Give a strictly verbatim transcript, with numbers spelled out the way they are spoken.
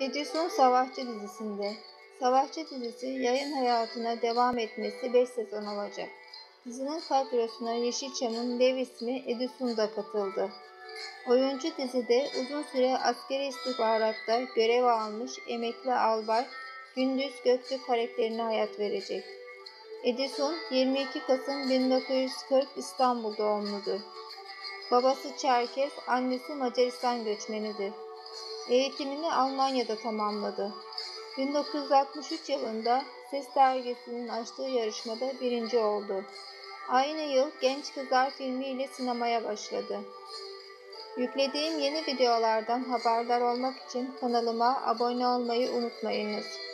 Edison Savaşçı dizisinde. Savaşçı dizisi yayın hayatına devam etmesi beş sezon olacak. Dizinin kadrosuna Yeşilçam'ın dev ismi Edison da katıldı. Oyuncu dizide uzun süre askeri istihbaratta görev almış emekli albay Gündüz Göktürk karakterine hayat verecek. Edison yirmi iki Kasım bin dokuz yüz kırk İstanbul doğumludur. Babası Çerkez, annesi Macaristan göçmenidir. Eğitimini Almanya'da tamamladı. bin dokuz yüz altmış üç yılında Ses Dergisi'nin açtığı yarışmada birinci oldu. Aynı yıl Genç Kızlar filmiyle sinemaya başladı. Yüklediğim yeni videolardan haberdar olmak için kanalıma abone olmayı unutmayınız.